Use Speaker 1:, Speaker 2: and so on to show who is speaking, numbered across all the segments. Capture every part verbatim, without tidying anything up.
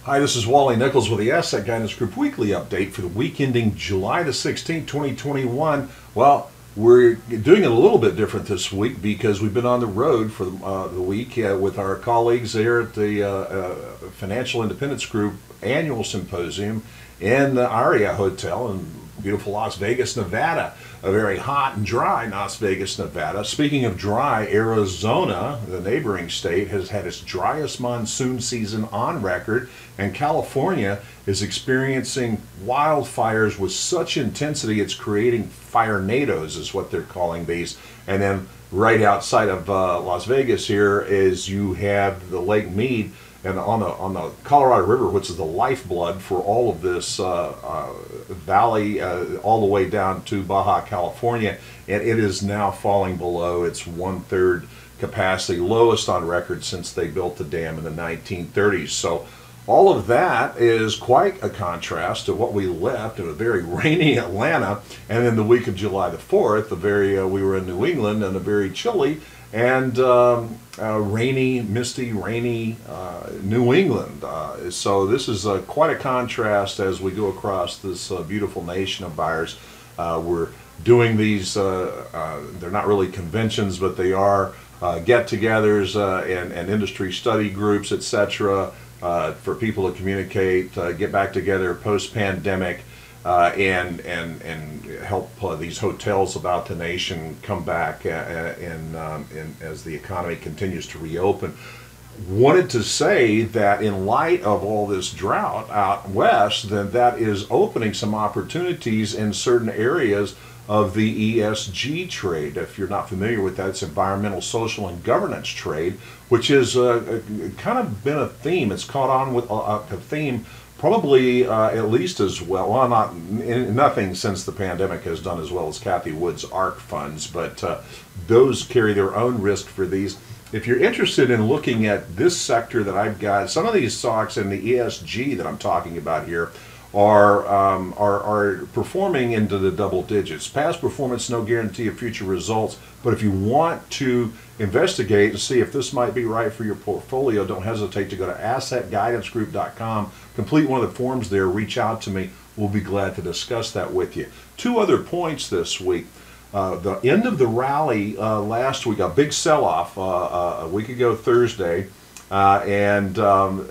Speaker 1: Hi, this is Wally Nichols with the Asset Guidance Group Weekly Update for the week ending July the sixteenth, twenty twenty-one. Well, we're doing it a little bit different this week because we've been on the road for uh, the week uh, with our colleagues there at the uh, uh, Financial Independence Group Annual Symposium in the Aria Hotel in beautiful Las Vegas, Nevada. A very hot and dry Las Vegas, Nevada. Speaking of dry, Arizona, the neighboring state, has had its driest monsoon season on record, and California is experiencing wildfires with such intensity it's creating firenadoes, is what they're calling these. And then right outside of uh, Las Vegas here is you have the Lake Mead, and on the on the Colorado River, which is the lifeblood for all of this uh, uh, valley, uh, all the way down to Baja California, and it is now falling below its one-third capacity, lowest on record since they built the dam in the nineteen thirties. So all of that is quite a contrast to what we left in a very rainy Atlanta, and then the week of July the fourth, the very uh, we were in New England and a very chilly and um, uh, rainy, misty, rainy uh, New England. Uh, so this is uh, quite a contrast as we go across this uh, beautiful nation of ours. Uh, we're doing these, uh, uh, they're not really conventions, but they are uh, get-togethers uh, and, and industry study groups, et cetera, uh, for people to communicate, uh, get back together post-pandemic. Uh, and and and help uh, these hotels about the nation come back uh, and, um, and as the economy continues to reopen. Wanted to say that in light of all this drought out west, then that is opening some opportunities in certain areas of the E S G trade. If you're not familiar with that, it's environmental, social, and governance trade, which has uh, kind of been a theme. It's caught on with a, a theme. Probably uh, at least as well, well not, nothing since the pandemic has done as well as Kathy Wood's ARC funds, but uh, those carry their own risk for these. If you're interested in looking at this sector that I've got, some of these stocks in the E S G that I'm talking about here are, um, are, are performing into the double digits. Past performance, no guarantee of future results, but if you want to investigate and see if this might be right for your portfolio, don't hesitate to go to asset guidance group dot com, complete one of the forms there, reach out to me. We'll be glad to discuss that with you. Two other points this week. Uh, the end of the rally uh, last week, a big sell-off uh, uh, a week ago Thursday, uh, and um,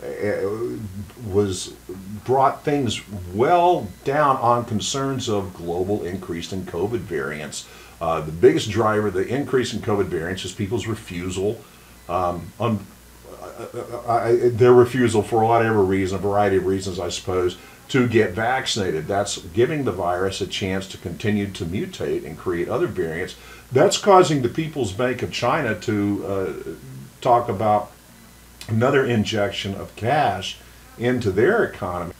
Speaker 1: was brought things well down on concerns of global increase in COVID variants. Uh, the biggest driver, the increase in COVID variants, is people's refusal, um, on, uh, I, their refusal for whatever reason, a variety of reasons, I suppose, to get vaccinated. That's giving the virus a chance to continue to mutate and create other variants. That's causing the People's Bank of China to uh, talk about another injection of cash into their economy.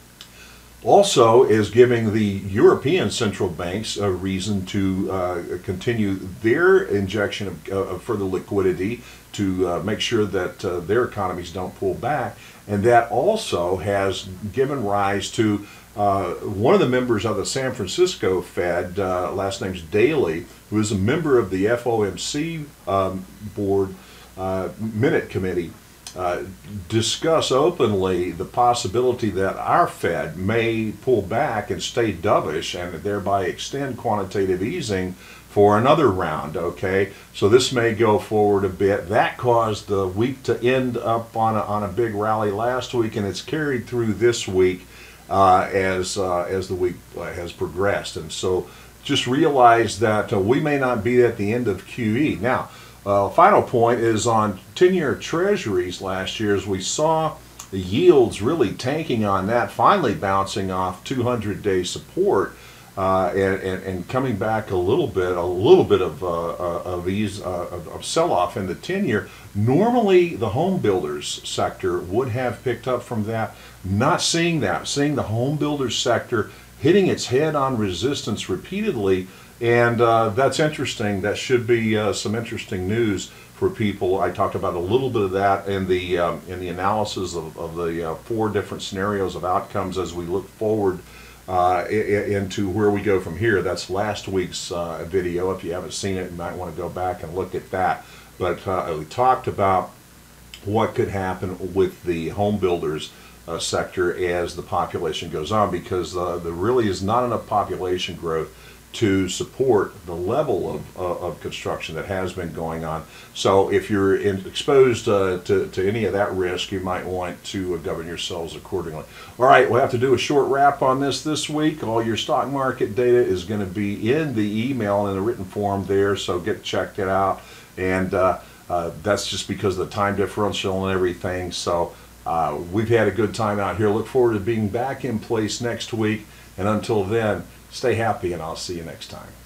Speaker 1: Also is giving the European central banks a reason to uh, continue their injection of, uh, of further liquidity to uh, make sure that uh, their economies don't pull back. And that also has given rise to uh, one of the members of the San Francisco Fed, uh, last name's Daly, who is a member of the F O M C um, board uh, minute committee, Uh, discuss openly the possibility that our Fed may pull back and stay dovish and thereby extend quantitative easing for another round. Okay, so this may go forward a bit. That caused the week to end up on a, on a big rally last week, and it's carried through this week uh, as uh, as the week uh, has progressed. And so just realize that uh, we may not be at the end of Q E now. Uh, final point is on ten-year treasuries last year, as we saw the yields really tanking on that, finally bouncing off two hundred day support uh, and, and, and coming back a little bit, a little bit of, uh, of, ease, uh, of, of sell-off in the ten-year. Normally, the home builders sector would have picked up from that. Not seeing that, seeing the home builders sector hitting its head on resistance repeatedly. And uh, that's interesting. That should be uh, some interesting news for people. I talked about a little bit of that in the um, in the analysis of, of the uh, four different scenarios of outcomes as we look forward uh, into where we go from here. That's last week's uh, video. If you haven't seen it, you might want to go back and look at that. But uh, we talked about what could happen with the home builders uh, sector as the population goes on, because uh, there really is not enough population growth to support the level of, uh, of construction that has been going on. So if you're in, exposed uh, to, to any of that risk, you might want to uh, govern yourselves accordingly. All right, we'll have to do a short wrap on this this week. All your stock market data is going to be in the email in the written form there, so get check it out. And uh, uh, that's just because of the time differential and everything. So uh, we've had a good time out here. Look forward to being back in place next week. And until then, stay happy, and I'll see you next time.